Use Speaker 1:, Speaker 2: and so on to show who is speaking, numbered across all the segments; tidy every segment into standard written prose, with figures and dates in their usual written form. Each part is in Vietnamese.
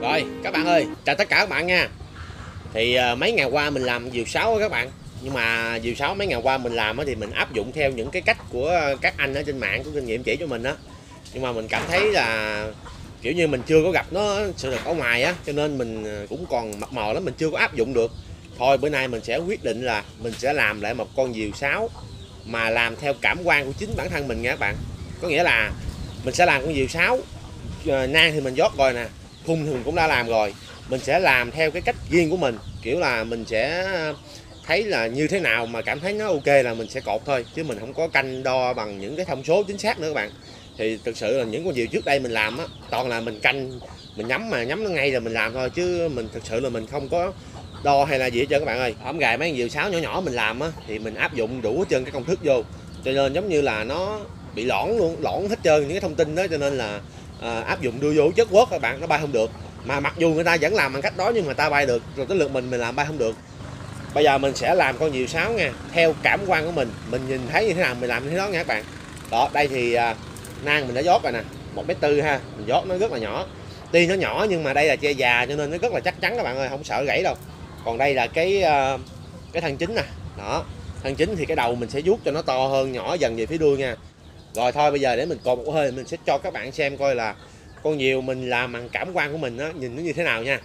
Speaker 1: Rồi các bạn ơi, chào tất cả các bạn nha. Thì mấy ngày qua mình làm diều sáo các bạn. Nhưng mà diều sáo mấy ngày qua mình làm thì mình áp dụng theo những cái cách của các anh ở trên mạng có kinh nghiệm chỉ cho mình á. Nhưng mà mình cảm thấy là kiểu như mình chưa có gặp nó sự thật ở ngoài á, cho nên mình cũng còn mập mờ lắm, mình chưa có áp dụng được. Thôi bữa nay mình sẽ quyết định là mình sẽ làm lại một con diều sáo mà làm theo cảm quan của chính bản thân mình nha các bạn. Có nghĩa là mình sẽ làm con diều sáo, nang thì mình dót rồi nè, khung thì mình cũng đã làm rồi, mình sẽ làm theo cái cách riêng của mình, kiểu là mình sẽ thấy là như thế nào mà cảm thấy nó ok là mình sẽ cột thôi, chứ mình không có canh đo bằng những cái thông số chính xác nữa các bạn. Thì thực sự là những con diều trước đây mình làm á, toàn là mình canh, mình nhắm mà nhắm nó ngay rồi mình làm thôi, chứ mình thực sự là mình không có đo hay là gì hết trơn các bạn ơi. Ổng gài mấy con diều sáo nhỏ nhỏ mình làm á thì mình áp dụng đủ hết trơn cái công thức vô, cho nên giống như là nó bị lõn luôn, lõn hết trơn những cái thông tin đó, cho nên là áp dụng đưa vô chất quất các bạn, nó bay không được. Mà mặc dù người ta vẫn làm bằng cách đó nhưng mà ta bay được, rồi tới lượt mình làm bay không được. Bây giờ mình sẽ làm con diều sáo nha, theo cảm quan của mình nhìn thấy như thế nào mình làm như thế đó nha các bạn. Đó, đây thì nang mình đã dót rồi nè, 1m4 ha, mình dót nó rất là nhỏ. Tuy nó nhỏ nhưng mà đây là tre già cho nên nó rất là chắc chắn các bạn ơi, không sợ gãy đâu. Còn đây là cái thân chính nè, đó, thân chính thì cái đầu mình sẽ vuốt cho nó to hơn, nhỏ dần về phía đuôi nha. Rồi thôi bây giờ để mình cột một hơi, mình sẽ cho các bạn xem coi là con diều mình làm bằng cảm quan của mình á, nhìn nó như thế nào nha.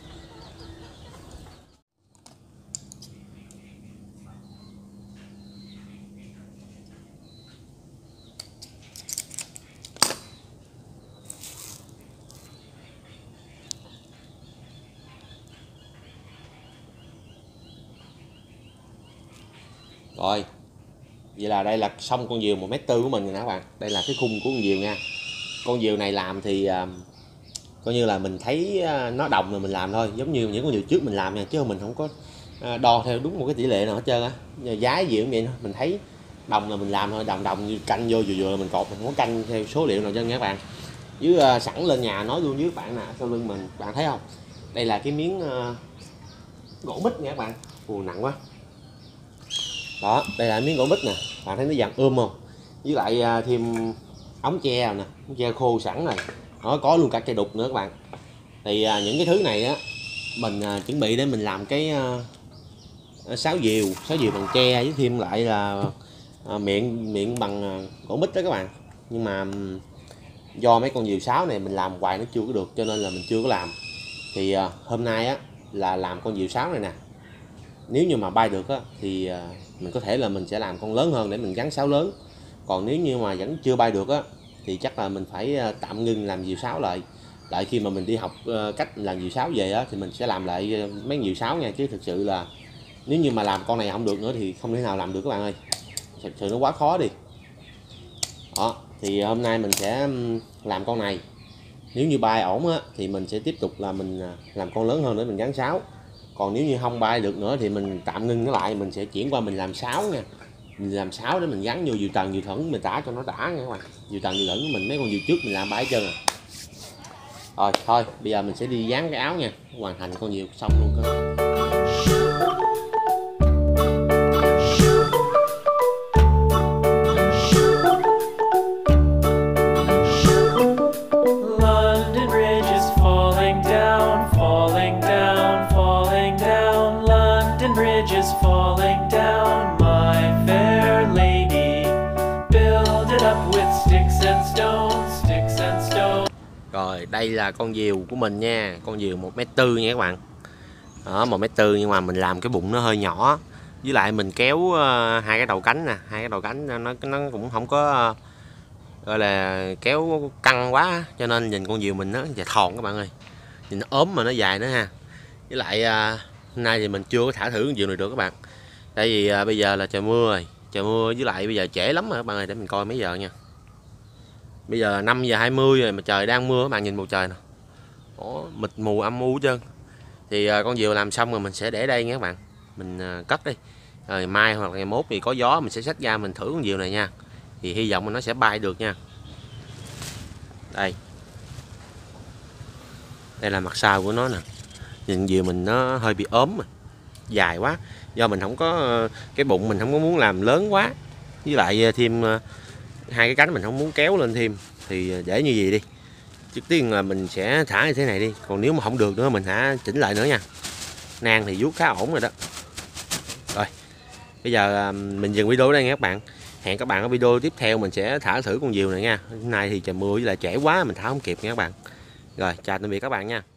Speaker 1: Rồi, vậy là đây là xong con diều 1m4 của mình rồi nè các bạn. Đây là cái khung của con diều nha. Con diều này làm thì coi như là mình thấy nó đồng rồi mình làm thôi, giống như những con diều trước mình làm nha, chứ mình không có đo theo đúng một cái tỷ lệ nào hết trơn á. Giá diều vậy thôi, mình thấy đồng là mình làm thôi, đồng như canh vô vừa là mình cột, mình không có canh theo số liệu nào chân nha các bạn. Với sẵn lên nhà nói luôn với các bạn nè, sau lưng mình bạn thấy không, đây là cái miếng gỗ mít nha các bạn. Nặng quá. Đó, đây là miếng gỗ mít nè, bạn thấy nó dàn không, với lại thêm ống tre nè, ống tre khô sẵn rồi, nó có luôn cả cây đục nữa các bạn. Thì những cái thứ này á mình chuẩn bị để mình làm cái sáo diều bằng tre, với thêm lại là miệng bằng gỗ mít đó các bạn. Nhưng mà do mấy con diều sáo này mình làm hoài nó chưa có được, cho nên là mình chưa có làm. Thì hôm nay á là làm con diều sáo này nè, nếu như mà bay được á thì mình có thể là mình sẽ làm con lớn hơn để mình gắn sáo lớn. Còn nếu như mà vẫn chưa bay được á thì chắc là mình phải tạm ngưng làm diều sáo lại. Đợi khi mà mình đi học cách làm diều sáo về á thì mình sẽ làm lại mấy diều sáo nha, chứ thực sự là nếu như mà làm con này không được nữa thì không thể nào làm được các bạn ơi, thực sự nó quá khó đi. Đó, thì hôm nay mình sẽ làm con này, nếu như bay ổn á thì mình sẽ tiếp tục là mình làm con lớn hơn để mình gắn sáo. Còn nếu như không bay được nữa thì mình tạm ngưng nó lại, mình sẽ chuyển qua mình làm sáo nha. Mình làm sáo để mình gắn vô diều tần diều thuẫn, mình tả cho nó đã nha các bạn. Diều tần diều thuẫn của mình mấy con diều trước mình làm bay hết trơn à. Rồi thôi bây giờ mình sẽ đi dán cái áo nha, hoàn thành con diều xong luôn cơ. Rồi đây là con diều của mình nha, con diều 1m4 nha các bạn. Đó, 1m4 nhưng mà mình làm cái bụng nó hơi nhỏ, với lại mình kéo hai cái đầu cánh nè, hai cái đầu cánh nó cũng không có gọi là kéo căng quá, cho nên nhìn con diều mình nó dài thòn các bạn ơi, nhìn nó ốm mà nó dài nữa ha. Với lại hôm nay thì mình chưa có thả thử con diều này được các bạn, tại vì bây giờ là trời mưa rồi, với lại bây giờ trễ lắm rồi các bạn ơi. Để mình coi mấy giờ nha. Bây giờ 5:20 rồi mà trời đang mưa các bạn, nhìn bầu trời nè, mịt mù âm u hết trơn. Thì con diều làm xong rồi mình sẽ để đây nha các bạn, mình cất đi, rồi mai hoặc là ngày mốt thì có gió mình sẽ xách ra mình thử con diều này nha, thì hy vọng là nó sẽ bay được nha. Đây là mặt sau của nó nè, nhìn diều mình nó hơi bị ốm mà dài quá, do mình không có cái bụng mình không có muốn làm lớn quá, với lại thêm hai cái cánh mình không muốn kéo lên thêm, thì để như vậy đi. trước tiên là mình sẽ thả như thế này đi, còn nếu mà không được nữa mình hãy chỉnh lại nữa nha. Nang thì vuốt khá ổn rồi đó. Rồi bây giờ mình dừng video ở đây nha các bạn. Hẹn các bạn ở video tiếp theo mình sẽ thả thử con diều này nha. Hôm nay thì trời mưa với lại trễ quá mình thả không kịp nha các bạn. Rồi chào tạm biệt các bạn nha.